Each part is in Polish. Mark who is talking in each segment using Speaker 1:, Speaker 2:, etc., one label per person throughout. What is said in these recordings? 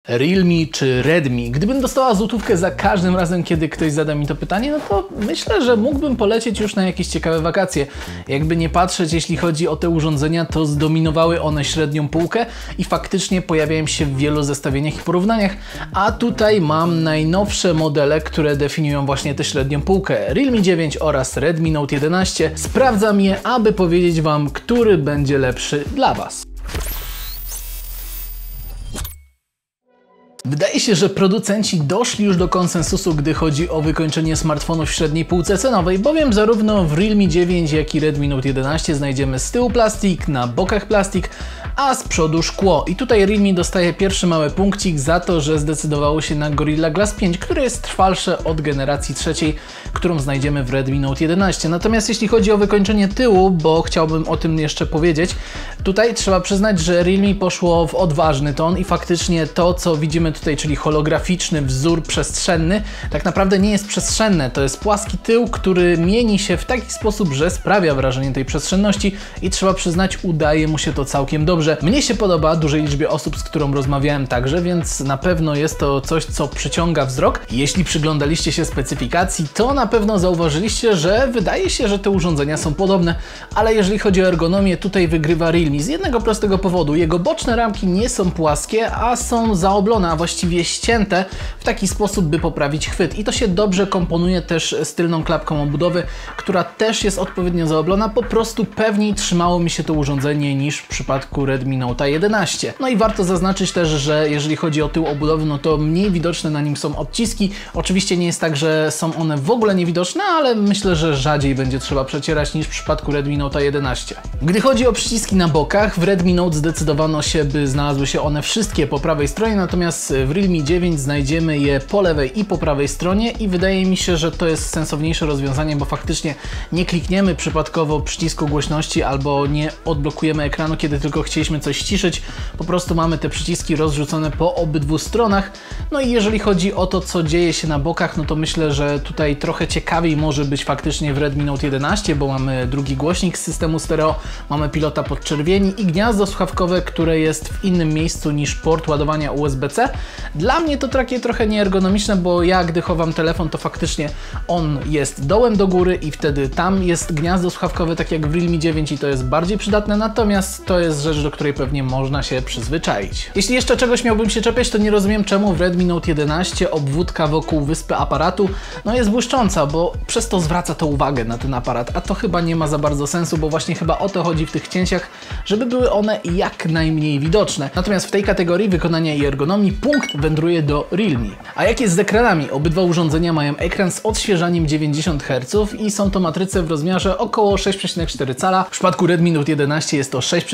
Speaker 1: Realme czy Redmi? Gdybym dostała złotówkę za każdym razem, kiedy ktoś zada mi to pytanie, no to myślę, że mógłbym polecieć już na jakieś ciekawe wakacje. Jakby nie patrzeć, jeśli chodzi o te urządzenia, to zdominowały one średnią półkę i faktycznie pojawiają się w wielu zestawieniach i porównaniach, a tutaj mam najnowsze modele, które definiują właśnie tę średnią półkę. Realme 9 oraz Redmi Note 11. Sprawdzam je, aby powiedzieć Wam, który będzie lepszy dla Was. Wydaje się, że producenci doszli już do konsensusu, gdy chodzi o wykończenie smartfonów w średniej półce cenowej, bowiem zarówno w Realme 9, jak i Redmi Note 11 znajdziemy z tyłu plastik, na bokach plastik, a z przodu szkło. I tutaj Realme dostaje pierwszy mały punkcik za to, że zdecydowało się na Gorilla Glass 5, które jest trwalsze od generacji trzeciej, którą znajdziemy w Redmi Note 11. Natomiast jeśli chodzi o wykończenie tyłu, bo chciałbym o tym jeszcze powiedzieć, tutaj trzeba przyznać, że Realme poszło w odważny ton i faktycznie to, co widzimy tutaj, czyli holograficzny wzór przestrzenny, tak naprawdę nie jest przestrzenne. To jest płaski tył, który mieni się w taki sposób, że sprawia wrażenie tej przestrzenności i trzeba przyznać, udaje mu się to całkiem dobrze. Mnie się podoba dużej liczbie osób, z którą rozmawiałem także, więc na pewno jest to coś, co przyciąga wzrok. Jeśli przyglądaliście się specyfikacji, to na pewno zauważyliście, że wydaje się, że te urządzenia są podobne, ale jeżeli chodzi o ergonomię, tutaj wygrywa Realme z jednego prostego powodu. Jego boczne ramki nie są płaskie, a są zaoblone, a właściwie ścięte w taki sposób, by poprawić chwyt. I to się dobrze komponuje też z tylną klapką obudowy, która też jest odpowiednio zaoblona. Po prostu pewniej trzymało mi się to urządzenie niż w przypadku Redmi Note 11. No i warto zaznaczyć też, że jeżeli chodzi o tył obudowy, no to mniej widoczne na nim są odciski. Oczywiście nie jest tak, że są one w ogóle niewidoczne, ale myślę, że rzadziej będzie trzeba przecierać niż w przypadku Redmi Note 11. Gdy chodzi o przyciski na bokach, w Redmi Note zdecydowano się, by znalazły się one wszystkie po prawej stronie, natomiast w Realme 9 znajdziemy je po lewej i po prawej stronie i wydaje mi się, że to jest sensowniejsze rozwiązanie, bo faktycznie nie klikniemy przypadkowo przycisku głośności albo nie odblokujemy ekranu, kiedy tylko chcieliśmy coś ściszyć. Po prostu mamy te przyciski rozrzucone po obydwu stronach. No i jeżeli chodzi o to, co dzieje się na bokach, no to myślę, że tutaj trochę ciekawiej może być faktycznie w Redmi Note 11, bo mamy drugi głośnik z systemu stereo, mamy pilota podczerwieni i gniazdo słuchawkowe, które jest w innym miejscu niż port ładowania USB-C. Dla mnie to takie trochę nieergonomiczne, bo ja gdy chowam telefon, to faktycznie on jest dołem do góry i wtedy tam jest gniazdo słuchawkowe, tak jak w Realme 9 i to jest bardziej przydatne, natomiast to jest rzecz, do której pewnie można się przyzwyczaić. Jeśli jeszcze czegoś miałbym się czepiać, to nie rozumiem, czemu w Redmi Note 11 obwódka wokół wyspy aparatu jest błyszcząca, bo przez to zwraca to uwagę na ten aparat, a to chyba nie ma za bardzo sensu, bo właśnie chyba o to chodzi w tych cięciach, żeby były one jak najmniej widoczne. Natomiast w tej kategorii wykonania i ergonomii punkt wędruje do Realme. A jak jest z ekranami? Obydwa urządzenia mają ekran z odświeżaniem 90 Hz i są to matryce w rozmiarze około 6,4 cala. W przypadku Redmi Note 11 jest to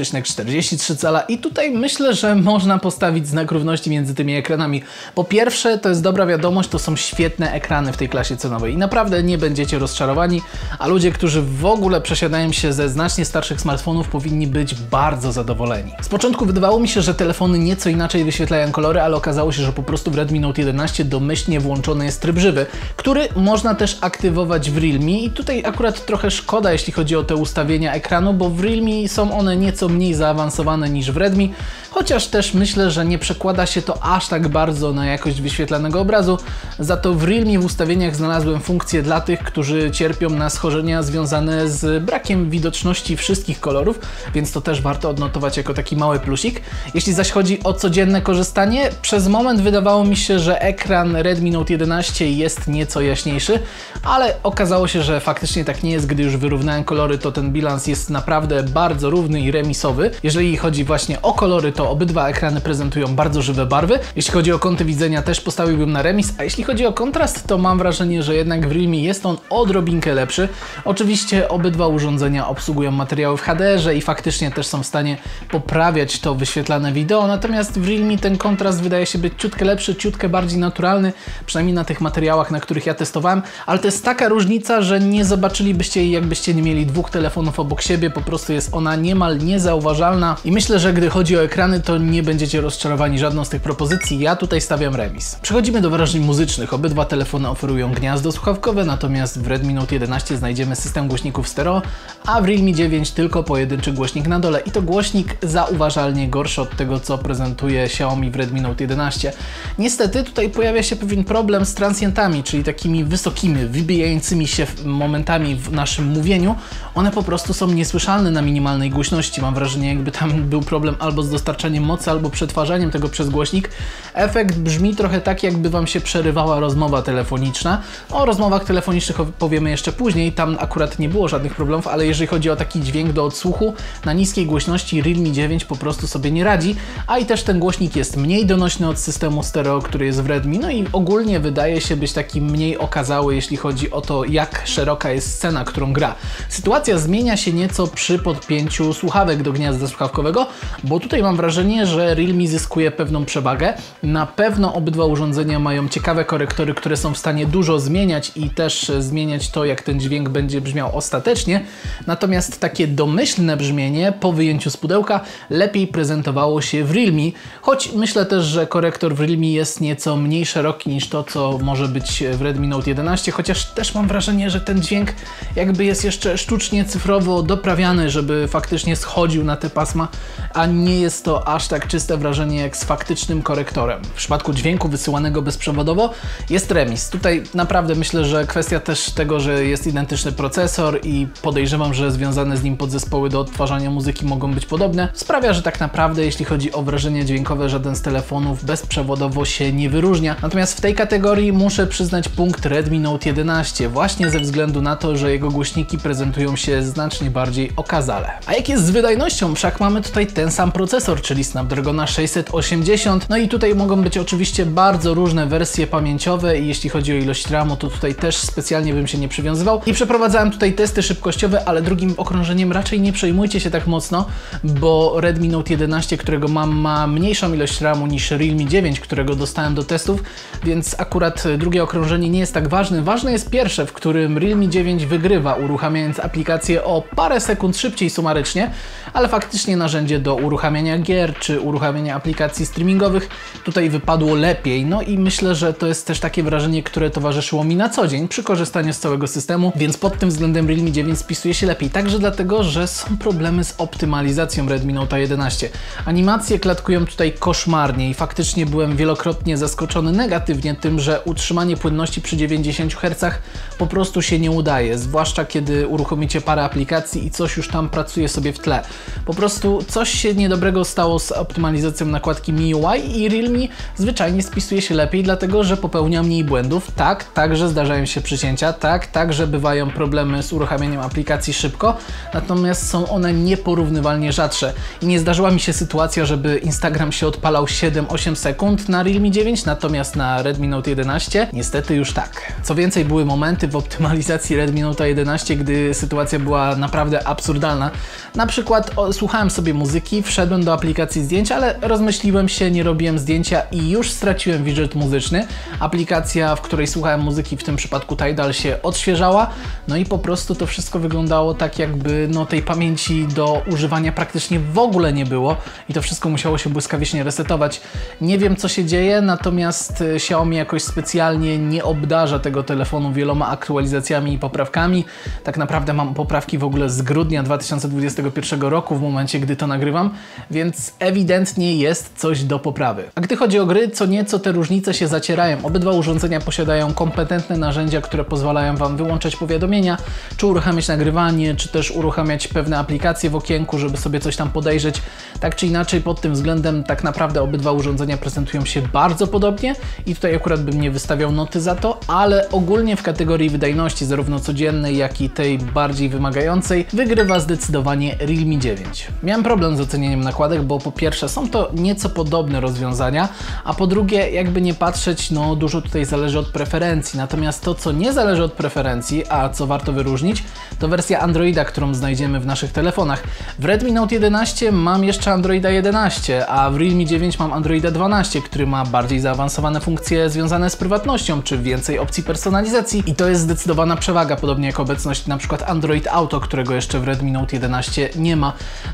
Speaker 1: 6,43 cala i tutaj myślę, że można postawić znak równości między tymi ekranami. Po pierwsze, to jest dobra wiadomość, to są świetne ekrany w tej klasie cenowej i naprawdę nie będziecie rozczarowani, a ludzie, którzy w ogóle przesiadają się ze znacznie starszych smartfonów, powinni być bardzo zadowoleni. Z początku wydawało mi się, że telefony nieco inaczej wyświetlają kolory, ale okazało się, że po prostu w Redmi Note 11 domyślnie włączony jest tryb żywy, który można też aktywować w Realme i tutaj akurat trochę szkoda, jeśli chodzi o te ustawienia ekranu, bo w Realme są one nieco mniej zaawansowane niż w Redmi, chociaż też myślę, że nie przekłada się to aż tak bardzo na jakość wyświetlanego obrazu. Za to w Realme w ustawieniach znalazłem funkcję dla tych, którzy cierpią na schorzenia związane z brakiem widoczności wszystkich kolorów, więc to też warto odnotować jako taki mały plusik. Jeśli zaś chodzi o codzienne korzystanie, przez moment wydawało mi się, że ekran Redmi Note 11 jest nieco jaśniejszy, ale okazało się, że faktycznie tak nie jest. Gdy już wyrównałem kolory, to ten bilans jest naprawdę bardzo równy i remisowy. Jeżeli chodzi właśnie o kolory, to obydwa ekrany prezentują bardzo żywe barwy. Jeśli chodzi o kąty widzenia, też postawiłbym na remis, a jeśli chodzi o kontrast, to mam wrażenie, że jednak w Realme jest on odrobinkę lepszy. Oczywiście obydwa urządzenia obsługują materiały w HDR-ze i faktycznie też są w stanie poprawiać to wyświetlane wideo, natomiast w Realme ten kontrast wydaje się być ciutkę lepszy, ciutkę bardziej naturalny, przynajmniej na tych materiałach, na których ja testowałem, ale to jest taka różnica, że nie zobaczylibyście jej, jakbyście nie mieli dwóch telefonów obok siebie, po prostu jest ona niemal niezauważalna i myślę, że gdy chodzi o ekrany, to nie będziecie rozczarowani żadną z tych propozycji. Ja tutaj stawiam remis. Przechodzimy do wrażeń muzycznych. Obydwa telefony oferują gniazdo słuchawkowe, natomiast w Redmi Note 11 znajdziemy system głośników stereo, a w Realme 9 tylko pojedynczy głośnik na dole i to głośnik zauważalnie gorszy od tego, co prezentuje Xiaomi w Redmi Note 11. Niestety tutaj pojawia się pewien problem z transientami, czyli takimi wysokimi, wybijającymi się momentami w naszym mówieniu. One po prostu są niesłyszalne na minimalnej głośności. Mam wrażenie, jakby tam był problem albo z dostarczaniem mocy, albo przetwarzaniem tego przez głośnik. Efekt brzmi trochę tak, jakby Wam się przerywała rozmowa telefoniczna. O rozmowach telefonicznych powiemy jeszcze później, tam akurat nie było żadnych problemów, ale jeżeli chodzi o taki dźwięk do odsłuchu, na niskiej głośności Realme 9 po prostu sobie nie radzi, a i też ten głośnik jest mniej donośny od systemu stereo, który jest w Redmi, no i ogólnie wydaje się być taki mniej okazały, jeśli chodzi o to, jak szeroka jest scena, którą gra. Sytuacja zmienia się nieco przy podpięciu słuchawek do gniazda słuchawkowego, bo tutaj mam wrażenie, że Realme zyskuje pewną przewagę. Na pewno obydwa urządzenia mają ciekawe korektory, które są w stanie dużo zmieniać i też zmieniać to, jak ten dźwięk będzie brzmiał ostatecznie. Natomiast takie domyślne brzmienie po wyjęciu z pudełka lepiej prezentowało się w Realme, choć myślę też, że korektor w Realme jest nieco mniej szeroki niż to, co może być w Redmi Note 11, chociaż też mam wrażenie, że ten dźwięk jakby jest jeszcze sztucznie cyfrowo doprawiany, żeby faktycznie schodził na te pasma, a nie jest to aż tak czyste wrażenie jak z faktycznym korektorem. W przypadku dźwięku wysyłanego bezprzewodowo jest remis. Tutaj naprawdę myślę, że kwestia też tego, że jest identyczny procesor i podejrzewam, że związane z nim podzespoły do odtwarzania muzyki mogą być podobne, sprawia, że tak naprawdę jeśli chodzi o wrażenie dźwiękowe, żaden z telefonów bezprzewodowo się nie wyróżnia. Natomiast w tej kategorii muszę przyznać punkt Redmi Note 11, właśnie ze względu na to, że jego głośniki prezentują się znacznie bardziej okazale. A jak jest z wydajnością? Wszak mamy tutaj ten sam procesor, czyli Snapdragona 680. No i tutaj mogą być oczywiście bardzo różne wersje pamięciowe i jeśli chodzi o ilość RAMu, to tutaj też specjalnie bym się nie przywiązywał. I przeprowadzałem tutaj testy szybkościowe, ale drugim okrążeniem raczej nie przejmujcie się tak mocno, bo Redmi Note 11, którego mam, ma mniejszą ilość RAMu niż Realme 9, którego dostałem do testów, więc akurat drugie okrążenie nie jest tak ważne. Ważne jest pierwsze, w którym Realme 9 wygrywa, uruchamiając aplikację o parę sekund szybciej sumarycznie, ale faktycznie narzędzie do uruchamiania gier czy uruchamiania aplikacji streamingowych tutaj wypadło lepiej. No i myślę, że to jest też takie wrażenie, które towarzyszyło mi na co dzień przy korzystaniu z całego systemu, więc pod tym względem Realme 9 spisuje się lepiej. Także dlatego, że są problemy z optymalizacją Redmi Note 11. Animacje klatkują tutaj koszmarnie i faktycznie byłem wielokrotnie zaskoczony negatywnie tym, że utrzymanie płynności przy 90 Hz po prostu się nie udaje, zwłaszcza kiedy uruchomicie parę aplikacji i coś już tam pracuje sobie w tle. Po prostu coś się niedobrego stało z optymalizacją nakładki MIUI i Realme zwyczajnie spisuje się lepiej, dlatego że popełnia mniej błędów. Tak, także zdarzają się przycięcia, tak, także bywają problemy z uruchamianiem aplikacji szybko, natomiast są one nieporównywalnie rzadsze. I nie zdarzyła mi się sytuacja, żeby Instagram się odpalał 7-8 sekund na Realme 9, natomiast na Redmi Note 11 niestety już tak. Co więcej, były momenty w optymalizacji Redmi Note 11, gdy sytuacja była naprawdę absurdalna. Na przykład słuchałem sobie muzyki, wszedłem do aplikacji zdjęć, ale rozmyśliłem się, nie robiłem zdjęcia i już straciłem widget muzyczny. Aplikacja, w której słuchałem muzyki, w tym przypadku Tidal, się odświeżała, no i po prostu to wszystko wyglądało tak, jakby tej pamięci do używania praktycznie w ogóle nie było i to wszystko musiało się błyskawicznie resetować. Nie wiem, co się dzieje, natomiast Xiaomi jakoś specjalnie nie obdarza tego telefonu wieloma aktualizacjami i poprawkami. Tak naprawdę mam poprawki w ogóle z grudnia 2021 roku w momencie, gdy to nagrywam, więc ewidentnie jest coś do poprawy. A gdy chodzi o gry, co nieco te różnice się zacierają. Obydwa urządzenia posiadają kompetentne narzędzia, które pozwalają Wam wyłączać powiadomienia, czy uruchamiać nagrywanie, czy też uruchamiać pewne aplikacje w okienku, żeby sobie coś tam podejrzeć. Tak czy inaczej, pod tym względem tak naprawdę obydwa urządzenia prezentują się bardzo podobnie i tutaj akurat bym nie wystawiał noty za to, ale ogólnie w kategorii wydajności, zarówno codziennej, jak i tej bardziej wymagającej, wygrywa zdecydowanie Realme 9. Miałem problem z ocenieniem nakładek, bo po pierwsze są to nieco podobne rozwiązania, a po drugie, jakby nie patrzeć, dużo tutaj zależy od preferencji. Natomiast to, co nie zależy od preferencji, a co warto wyróżnić, to wersja Androida, którą znajdziemy w naszych telefonach. W Redmi Note 11 mam jeszcze Androida 11, a w Realme 9 mam Androida 12, który ma bardziej zaawansowane funkcje związane z prywatnością, czy więcej opcji personalizacji i to jest zdecydowana przewaga, podobnie jak obecność na przykład Android Auto, którego jeszcze w Redmi Note 11 nie ma.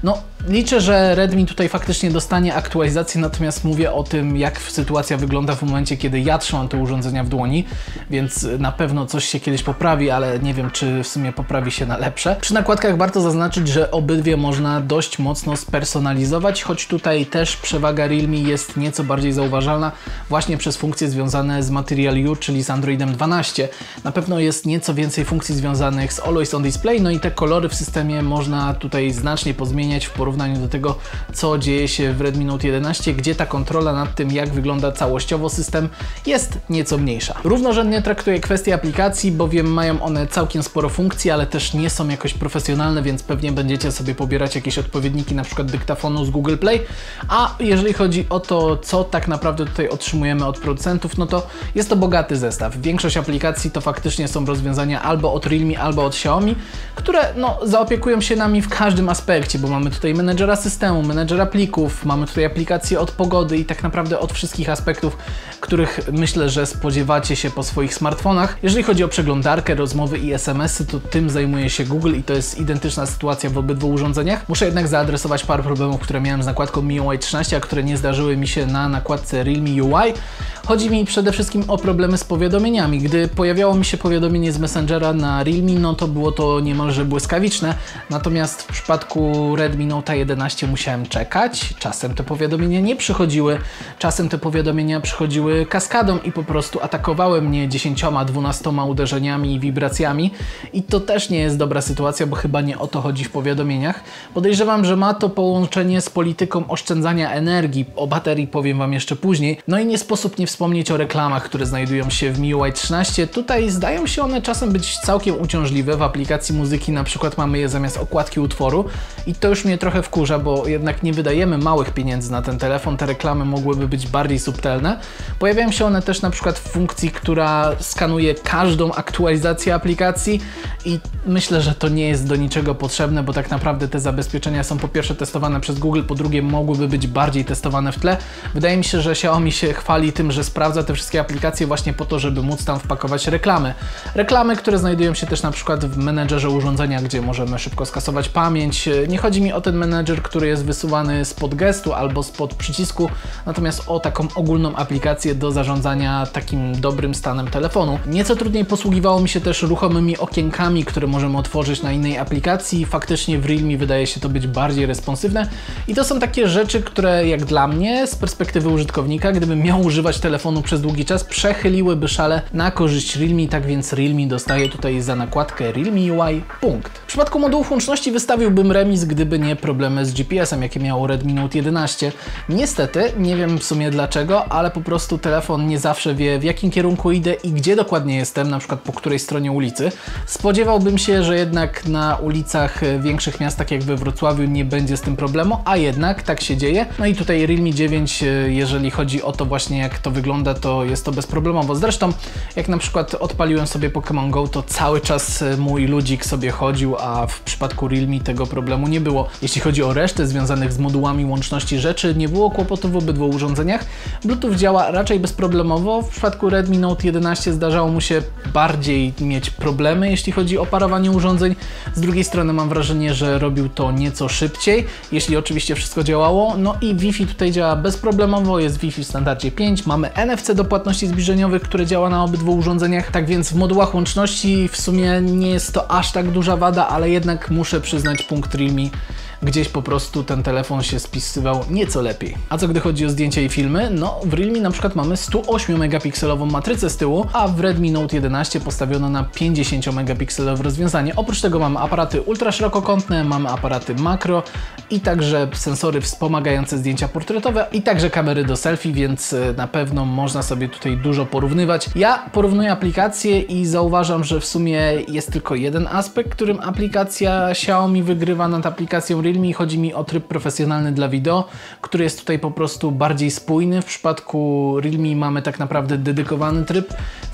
Speaker 1: Liczę, że Redmi tutaj faktycznie dostanie aktualizację, natomiast mówię o tym, jak sytuacja wygląda w momencie, kiedy ja trzymam te urządzenia w dłoni, więc na pewno coś się kiedyś poprawi, ale nie wiem, czy w sumie poprawi się na lepsze. Przy nakładkach warto zaznaczyć, że obydwie można dość mocno spersonalizować, choć tutaj też przewaga Realme jest nieco bardziej zauważalna właśnie przez funkcje związane z Material U, czyli z Androidem 12. Na pewno jest nieco więcej funkcji związanych z Always On Display, no i te kolory w systemie można tutaj znacznie pozmieniać w porównaniu do tego, co dzieje się w Redmi Note 11, gdzie ta kontrola nad tym, jak wygląda całościowo system, jest nieco mniejsza. Równorzędnie traktuję kwestię aplikacji, bowiem mają one całkiem sporo funkcji, ale też nie są jakoś profesjonalne, więc pewnie będziecie sobie pobierać jakieś odpowiedniki, na przykład dyktafonu z Google Play. A jeżeli chodzi o to, co tak naprawdę tutaj otrzymujemy od producentów, no to jest to bogaty zestaw. Większość aplikacji to faktycznie są rozwiązania albo od Realme, albo od Xiaomi, które no, zaopiekują się nami w każdym aspekcie, bo mamy tutaj menedżera systemu, menedżera plików, mamy tutaj aplikacje od pogody i tak naprawdę od wszystkich aspektów, których myślę, że spodziewacie się po swoich smartfonach. Jeżeli chodzi o przeglądarkę, rozmowy i SMS-y, to tym zajmuje się Google i to jest identyczna sytuacja w obydwu urządzeniach. Muszę jednak zaadresować parę problemów, które miałem z nakładką MIUI 13, a które nie zdarzyły mi się na nakładce Realme UI. Chodzi mi przede wszystkim o problemy z powiadomieniami. Gdy pojawiało mi się powiadomienie z Messengera na Realme, no to było to niemalże błyskawiczne, natomiast w przypadku Redmi Note 11 musiałem czekać. Czasem te powiadomienia nie przychodziły, czasem te powiadomienia przychodziły kaskadą i po prostu atakowały mnie 10-12 uderzeniami i wibracjami i to też nie jest dobra sytuacja, bo chyba nie o to chodzi w powiadomieniach. Podejrzewam, że ma to połączenie z polityką oszczędzania energii. O baterii powiem Wam jeszcze później. No i nie sposób nie wspomnieć o reklamach, które znajdują się w MIUI 13. Tutaj zdają się one czasem być całkiem uciążliwe. W aplikacji muzyki na przykład mamy je zamiast okładki utworu i to już mnie trochę wkurza, bo jednak nie wydajemy małych pieniędzy na ten telefon. Te reklamy mogłyby być bardziej subtelne. Pojawiają się one też na przykład w funkcji, która skanuje każdą aktualizację aplikacji i myślę, że to nie jest do niczego potrzebne, bo tak naprawdę te zabezpieczenia są po pierwsze testowane przez Google, po drugie mogłyby być bardziej testowane w tle. Wydaje mi się, że Xiaomi się chwali tym, że sprawdza te wszystkie aplikacje właśnie po to, żeby móc tam wpakować reklamy. Reklamy, które znajdują się też na przykład w menedżerze urządzenia, gdzie możemy szybko skasować pamięć. Nie chodzi mi o ten menedżer, który jest wysuwany spod gestu albo spod przycisku, natomiast o taką ogólną aplikację do zarządzania takim dobrym stanem telefonu. Nieco trudniej posługiwało mi się też ruchomymi okienkami, które możemy otworzyć na innej aplikacji. Faktycznie w Realme wydaje się to być bardziej responsywne i to są takie rzeczy, które jak dla mnie z perspektywy użytkownika, gdybym miał używać telefonu przez długi czas, przechyliłyby szale na korzyść Realme, tak więc Realme dostaje tutaj za nakładkę Realme UI punkt. W przypadku modułów łączności wystawiłbym remis, gdyby nie problemy z GPS-em, jakie miało Redmi Note 11. Niestety, nie wiem w sumie dlaczego, ale po prostu telefon nie zawsze wie, w jakim kierunku idę i gdzie dokładnie jestem, na przykład po której stronie ulicy. Spodziewałbym się, że jednak na ulicach większych miast, tak jak we Wrocławiu, nie będzie z tym problemu, a jednak tak się dzieje. No i tutaj Realme 9, jeżeli chodzi o to właśnie, jak to wygląda, to jest to bezproblemowo. Zresztą, jak na przykład odpaliłem sobie Pokémon Go, to cały czas mój ludzik sobie chodził, a w przypadku Realme tego problemu nie było. Jeśli chodzi o resztę związanych z modułami łączności rzeczy, nie było kłopotów w obydwu urządzeniach. Bluetooth działa raczej bezproblemowo. W przypadku Redmi Note 11 zdarzało mu się bardziej mieć problemy, jeśli chodzi o parowanie urządzeń. Z drugiej strony mam wrażenie, że robił to nieco szybciej, jeśli oczywiście wszystko działało. No i Wi-Fi tutaj działa bezproblemowo, jest Wi-Fi w standardzie 5, mamy NFC do płatności zbliżeniowych, które działa na obydwu urządzeniach, tak więc w modułach łączności w sumie nie jest to aż tak duża wada, ale jednak muszę przyznać punkt Realme. Gdzieś po prostu ten telefon się spisywał nieco lepiej. A co gdy chodzi o zdjęcia i filmy? No w Realme na przykład mamy 108 megapikselową matrycę z tyłu, a w Redmi Note 11 postawiono na 50 megapikselowe rozwiązanie. Oprócz tego mamy aparaty ultraszerokokątne, mamy aparaty makro i także sensory wspomagające zdjęcia portretowe i także kamery do selfie, więc na pewno można sobie tutaj dużo porównywać. Ja porównuję aplikacje i zauważam, że w sumie jest tylko jeden aspekt, którym aplikacja Xiaomi wygrywa nad aplikacją Realme. Chodzi mi o tryb profesjonalny dla wideo, który jest tutaj po prostu bardziej spójny. W przypadku Realme mamy tak naprawdę dedykowany tryb, w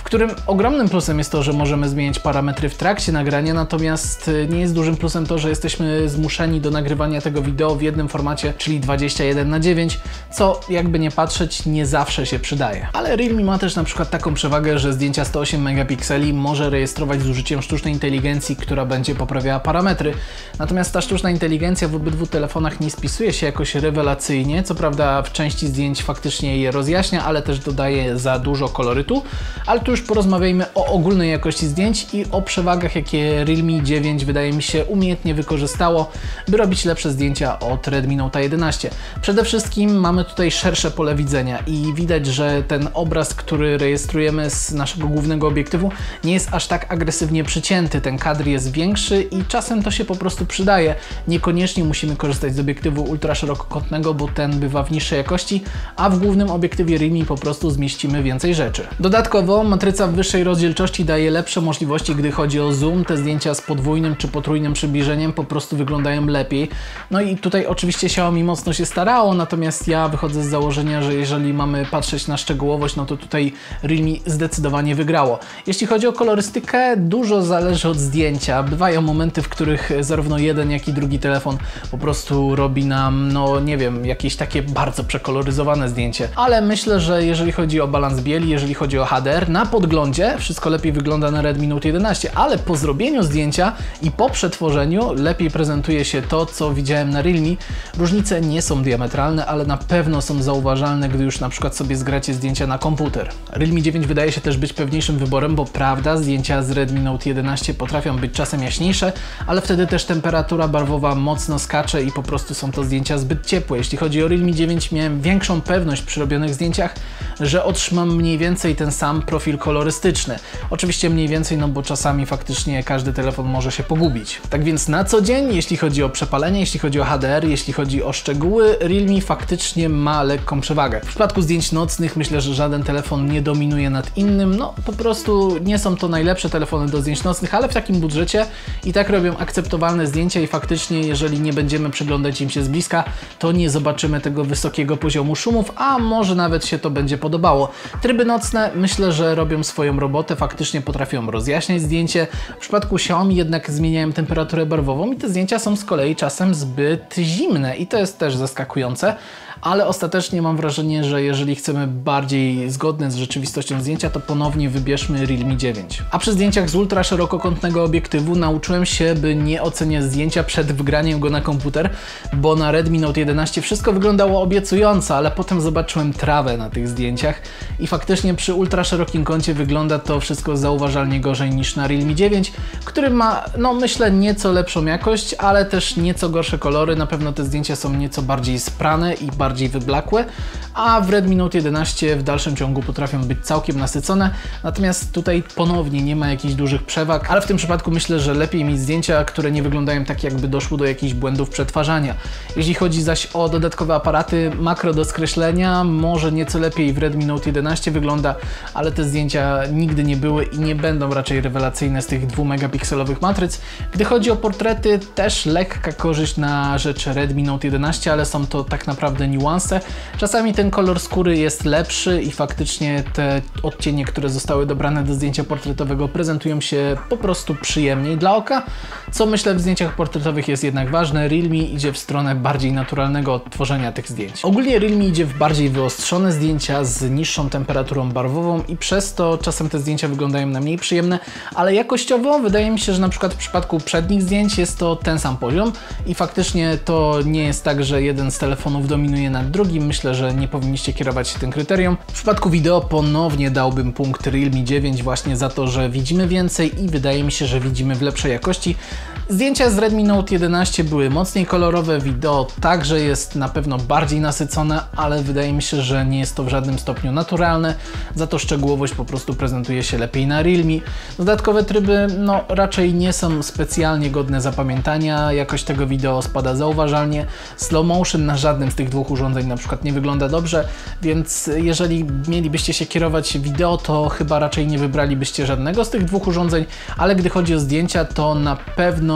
Speaker 1: którym ogromnym plusem jest to, że możemy zmieniać parametry w trakcie nagrania, natomiast nie jest dużym plusem to, że jesteśmy zmuszeni do nagrywania tego wideo w jednym formacie, czyli 21:9, co jakby nie patrzeć nie zawsze się przydaje. Ale Realme ma też na przykład taką przewagę, że zdjęcia 108 megapikseli może rejestrować z użyciem sztucznej inteligencji, która będzie poprawiała parametry. Natomiast ta sztuczna inteligencja w obydwu telefonach nie spisuje się jakoś rewelacyjnie. Co prawda w części zdjęć faktycznie je rozjaśnia, ale też dodaje za dużo kolorytu. Ale tu już porozmawiajmy o ogólnej jakości zdjęć i o przewagach, jakie Realme 9 wydaje mi się umiejętnie wykorzystało, by robić lepsze zdjęcia od Redmi Note 11. Przede wszystkim mamy tutaj szersze pole widzenia i widać, że ten obraz, który rejestrujemy z naszego głównego obiektywu, nie jest aż tak agresywnie przycięty. Ten kadr jest większy i czasem to się po prostu przydaje. Niekoniecznie musimy korzystać z obiektywu ultraszerokokątnego, bo ten bywa w niższej jakości, a w głównym obiektywie Realme po prostu zmieścimy więcej rzeczy. Dodatkowo matryca w wyższej rozdzielczości daje lepsze możliwości, gdy chodzi o zoom. Te zdjęcia z podwójnym czy potrójnym przybliżeniem po prostu wyglądają lepiej. No i tutaj oczywiście Xiaomi mocno się starało, natomiast ja wychodzę z założenia, że jeżeli mamy patrzeć na szczegółowość, no to tutaj Realme zdecydowanie wygrało. Jeśli chodzi o kolorystykę, dużo zależy od zdjęcia. Bywają momenty, w których zarówno jeden, jak i drugi telefon po prostu robi nam, no nie wiem, jakieś takie bardzo przekoloryzowane zdjęcie. Ale myślę, że jeżeli chodzi o balans bieli, jeżeli chodzi o HDR, na podglądzie wszystko lepiej wygląda na Redmi Note 11, ale po zrobieniu zdjęcia i po przetworzeniu lepiej prezentuje się to, co widziałem na Realme. Różnice nie są diametralne, ale na pewno są zauważalne, gdy już na przykład sobie zgracie zdjęcia na komputer. Realme 9 wydaje się też być pewniejszym wyborem, bo prawda, zdjęcia z Redmi Note 11 potrafią być czasem jaśniejsze, ale wtedy też temperatura barwowa mocno skacze i po prostu są to zdjęcia zbyt ciepłe. Jeśli chodzi o Realme 9, miałem większą pewność przy robionych zdjęciach, że otrzymam mniej więcej ten sam profil kolorystyczny. Oczywiście mniej więcej, no bo czasami faktycznie każdy telefon może się pogubić. Tak więc na co dzień, jeśli chodzi o przepalenie, jeśli chodzi o HDR, jeśli chodzi o szczegóły, Realme faktycznie ma lekką przewagę. W przypadku zdjęć nocnych myślę, że żaden telefon nie dominuje nad innym. No po prostu nie są to najlepsze telefony do zdjęć nocnych, ale w takim budżecie i tak robią akceptowalne zdjęcia i faktycznie, jeżeli nie będziemy przyglądać im się z bliska, to nie zobaczymy tego wysokiego poziomu szumów, a może nawet się to będzie podobało. Tryby nocne myślę, że robią swoją robotę, faktycznie potrafią rozjaśniać zdjęcie. W przypadku Xiaomi jednak zmieniają temperaturę barwową i te zdjęcia są z kolei czasem zbyt zimne i to jest też zaskakujące. Ale ostatecznie mam wrażenie, że jeżeli chcemy bardziej zgodne z rzeczywistością zdjęcia, to ponownie wybierzmy Realme 9. A przy zdjęciach z ultra szerokokątnego obiektywu nauczyłem się, by nie oceniać zdjęcia przed wgraniem go na komputer, bo na Redmi Note 11 wszystko wyglądało obiecująco, ale potem zobaczyłem trawę na tych zdjęciach i faktycznie przy ultra szerokim kącie wygląda to wszystko zauważalnie gorzej niż na Realme 9, który ma, no myślę, nieco lepszą jakość, ale też nieco gorsze kolory. Na pewno te zdjęcia są nieco bardziej sprane i bardziej wyblakłe, a w Redmi Note 11 w dalszym ciągu potrafią być całkiem nasycone, natomiast tutaj ponownie nie ma jakichś dużych przewag, ale w tym przypadku myślę, że lepiej mieć zdjęcia, które nie wyglądają tak, jakby doszło do jakichś błędów przetwarzania. Jeśli chodzi zaś o dodatkowe aparaty, makro do skreślenia może nieco lepiej w Redmi Note 11 wygląda, ale te zdjęcia nigdy nie były i nie będą raczej rewelacyjne z tych 2-megapikselowych matryc. Gdy chodzi o portrety, też lekka korzyść na rzecz Redmi Note 11, ale są to tak naprawdę niuanse. Czasami ten kolor skóry jest lepszy i faktycznie te odcienie, które zostały dobrane do zdjęcia portretowego, prezentują się po prostu przyjemniej dla oka, co myślę w zdjęciach portretowych jest jednak ważne. Realme idzie w stronę bardziej naturalnego odtworzenia tych zdjęć. Ogólnie Realme idzie w bardziej wyostrzone zdjęcia z niższą temperaturą barwową i przez to czasem te zdjęcia wyglądają na mniej przyjemne, ale jakościowo wydaje mi się, że na przykład w przypadku przednich zdjęć jest to ten sam poziom i faktycznie to nie jest tak, że jeden z telefonów dominuje nad drugim. Myślę, że nie powinniście kierować się tym kryterium. W przypadku wideo ponownie dałbym punkt Realme 9 właśnie za to, że widzimy więcej i wydaje mi się, że widzimy w lepszej jakości. Zdjęcia z Redmi Note 11 były mocniej kolorowe, wideo także jest na pewno bardziej nasycone, ale wydaje mi się, że nie jest to w żadnym stopniu naturalne, za to szczegółowość po prostu prezentuje się lepiej na Realme. Dodatkowe tryby no raczej nie są specjalnie godne zapamiętania, jakość tego wideo spada zauważalnie, slow motion na żadnym z tych dwóch urządzeń na przykład nie wygląda dobrze, więc jeżeli mielibyście się kierować wideo, to chyba raczej nie wybralibyście żadnego z tych dwóch urządzeń, ale gdy chodzi o zdjęcia, to na pewno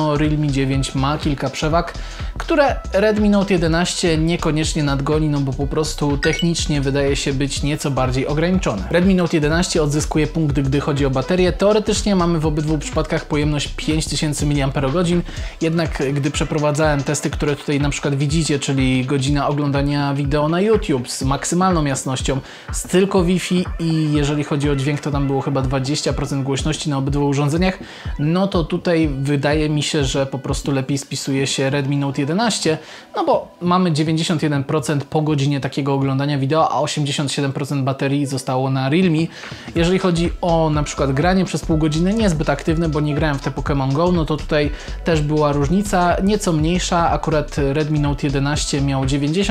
Speaker 1: no Realme 9 ma kilka przewag, które Redmi Note 11 niekoniecznie nadgoni, no bo po prostu technicznie wydaje się być nieco bardziej ograniczone. Redmi Note 11 odzyskuje punkt, gdy chodzi o baterię. Teoretycznie mamy w obydwu przypadkach pojemność 5000 mAh, jednak gdy przeprowadzałem testy, które tutaj na przykład widzicie, czyli godzina oglądania wideo na YouTube z maksymalną jasnością, z tylko Wi-Fi i jeżeli chodzi o dźwięk, to tam było chyba 20% głośności na obydwu urządzeniach, no to tutaj wydaje mi się, że po prostu lepiej spisuje się Redmi Note 11, no bo mamy 91% po godzinie takiego oglądania wideo, a 87% baterii zostało na Realme. Jeżeli chodzi o na przykład granie przez pół godziny, niezbyt aktywne, bo nie grałem w te Pokémon Go, no to tutaj też była różnica, nieco mniejsza, akurat Redmi Note 11 miał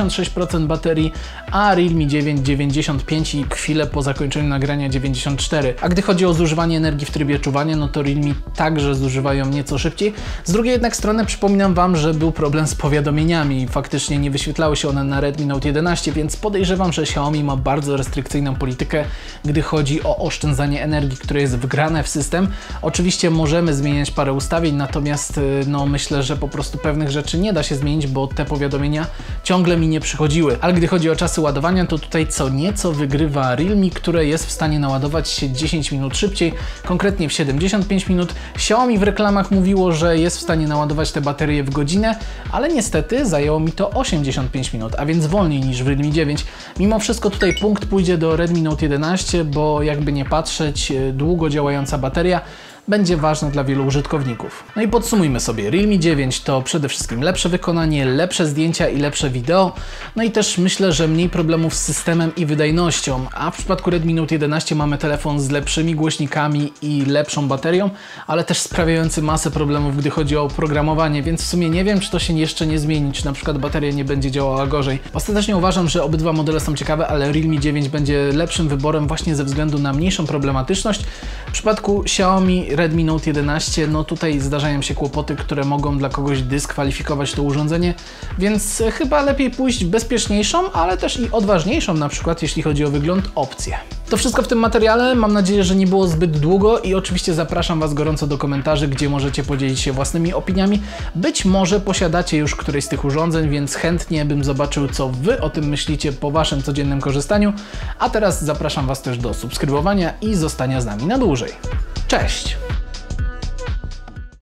Speaker 1: 96% baterii, a Realme 9 95% i chwilę po zakończeniu nagrania 94%. A gdy chodzi o zużywanie energii w trybie czuwania, no to Realme także zużywają nieco szybciej. Z drugiej jednak strony przypominam Wam, że był problem z powiadomieniami i faktycznie nie wyświetlały się one na Redmi Note 11, więc podejrzewam, że Xiaomi ma bardzo restrykcyjną politykę, gdy chodzi o oszczędzanie energii, które jest wgrane w system. Oczywiście możemy zmieniać parę ustawień, natomiast no myślę, że po prostu pewnych rzeczy nie da się zmienić, bo te powiadomienia ciągle mi nie przychodziły. Ale gdy chodzi o czasy ładowania, to tutaj co nieco wygrywa Realme, które jest w stanie naładować się 10 minut szybciej, konkretnie w 75 minut. Xiaomi w reklamach mówiło, że jest w stanie naładować te baterie w godzinę, ale niestety zajęło mi to 85 minut, a więc wolniej niż w Realme 9. Mimo wszystko tutaj punkt pójdzie do Redmi Note 11, bo jakby nie patrzeć, długo działająca bateria będzie ważne dla wielu użytkowników. No i podsumujmy sobie. Realme 9 to przede wszystkim lepsze wykonanie, lepsze zdjęcia i lepsze wideo. No i też myślę, że mniej problemów z systemem i wydajnością. A w przypadku Redmi Note 11 mamy telefon z lepszymi głośnikami i lepszą baterią, ale też sprawiający masę problemów, gdy chodzi o oprogramowanie, więc w sumie nie wiem, czy to się jeszcze nie zmieni, czy na przykład bateria nie będzie działała gorzej. Ostatecznie uważam, że obydwa modele są ciekawe, ale Realme 9 będzie lepszym wyborem właśnie ze względu na mniejszą problematyczność. W przypadku Xiaomi Redmi Note 11, no tutaj zdarzają się kłopoty, które mogą dla kogoś dyskwalifikować to urządzenie, więc chyba lepiej pójść w bezpieczniejszą, ale też i odważniejszą na przykład, jeśli chodzi o wygląd, opcję. To wszystko w tym materiale, mam nadzieję, że nie było zbyt długo i oczywiście zapraszam Was gorąco do komentarzy, gdzie możecie podzielić się własnymi opiniami. Być może posiadacie już któreś z tych urządzeń, więc chętnie bym zobaczył, co Wy o tym myślicie po Waszym codziennym korzystaniu. A teraz zapraszam Was też do subskrybowania i zostania z nami na dłużej. Cześć!